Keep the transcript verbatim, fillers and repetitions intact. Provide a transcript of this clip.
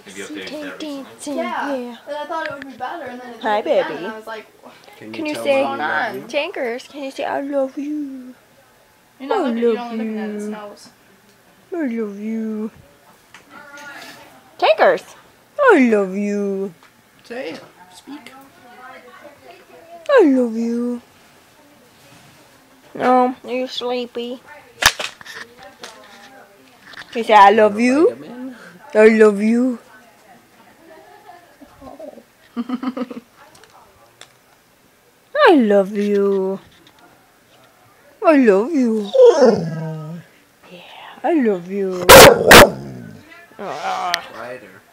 Have you updated that recently? Yeah. Yeah. And I thought it would be better, and then it Hi, did again, baby. and I was like, Can, Can you, you tell say- Mom you love you? Tankers, can you say I love you? you're not I looking, you're love only looking at its you. nose. I love you. Tankers, I love you. Say it. Speak. I love you. No, are you sleepy? You say I love you. Vitamin? I love you. I love you. I love you. Yeah, I love you. Quieter.